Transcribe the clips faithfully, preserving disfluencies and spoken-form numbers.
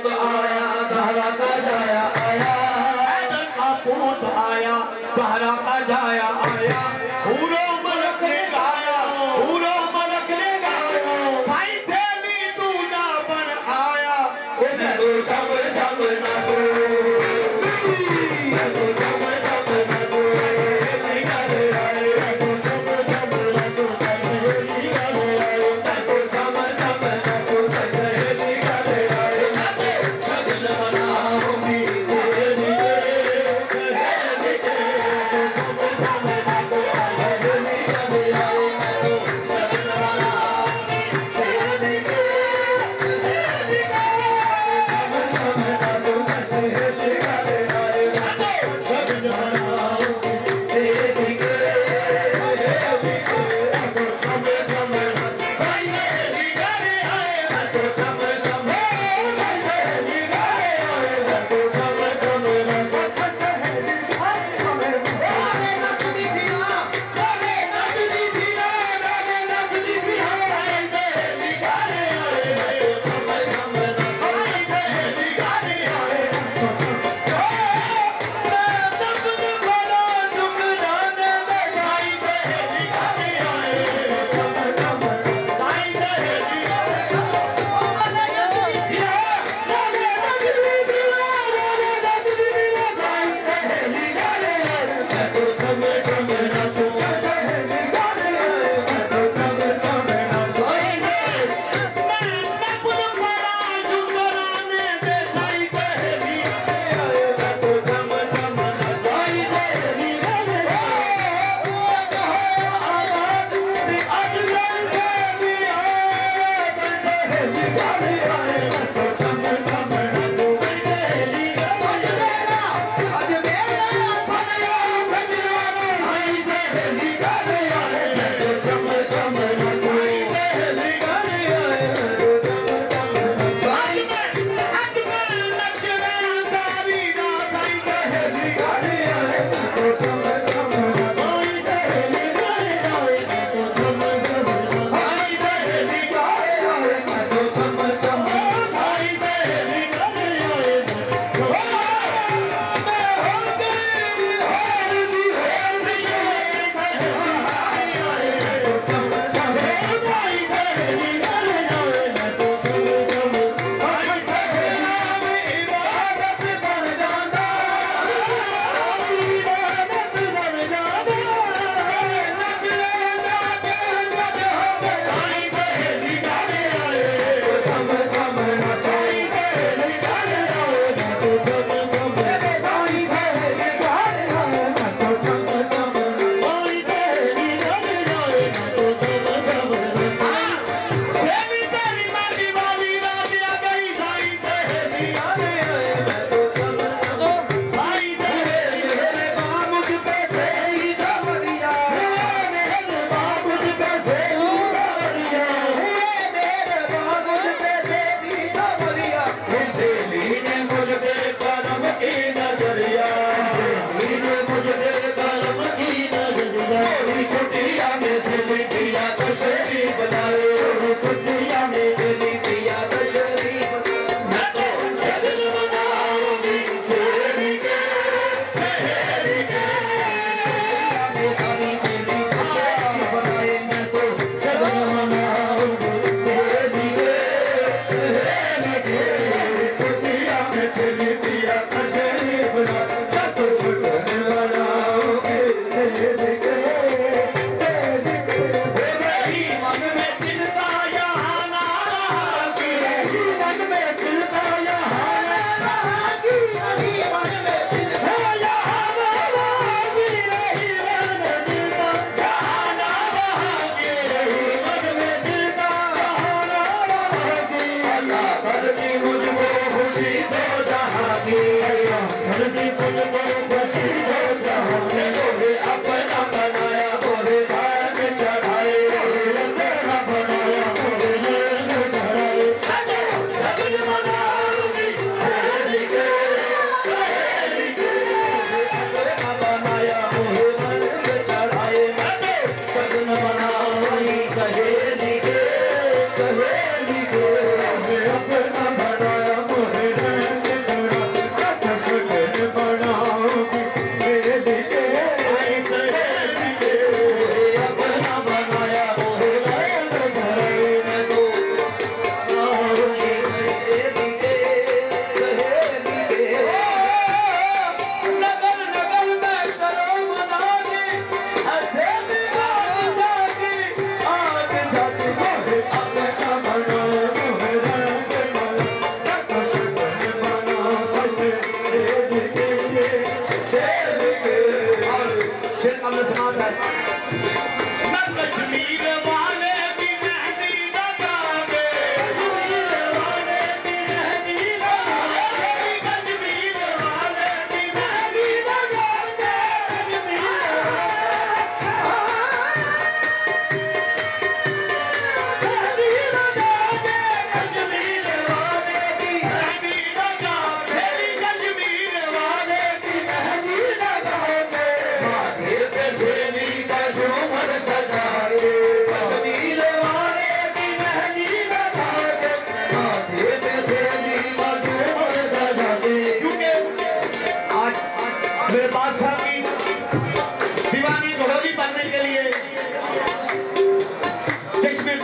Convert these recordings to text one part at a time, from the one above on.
पूत आया जहरा का जाया आया, हैदर का पूत आया जहरा का जाया आया, पूरो मलक ने गाया पूरो मलक ने गाया, साई थैली दूना बन आया, मैं तो छम छम नाचो, मैं तो छम छम नाचो, निकाले आए, मैं तो छम छम नाचो, निकाले आए, मैं तो छम छम नाचो, निकाले आए, मैं तो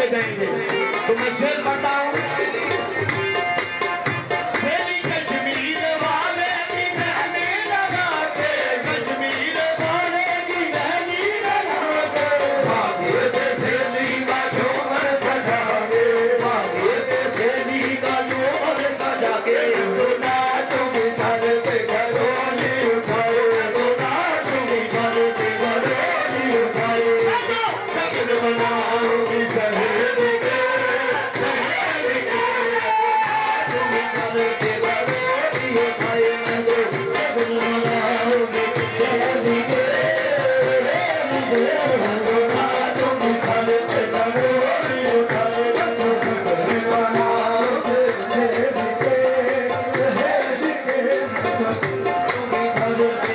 जाएंगे। तो मैं शेर पढ़ता हूँ। सेली कश्मीर वाले की मेहंदी लगा के, कश्मीर वाले की मेहंदी लगा के, माथे पे सेली का झूमर सजा के, माथे पे सेली का झूमर सजा के, तो नाच में सर पे घरोली उठाए, तो नाच में सर पे घरोली उठाए, शगन मनाओगी सहेली के, सहेली के, नाच में सर पे घरोली उठाए, मैं तो शगन मनाओगी सहेली के, सहेली के, मैं तो नाच में सर पे घरोली उठाए, मैं तो शगन मनाओगी सहेली के, सहेली के, मैं तो शगन मनाओगी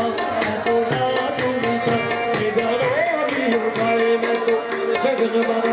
Bye.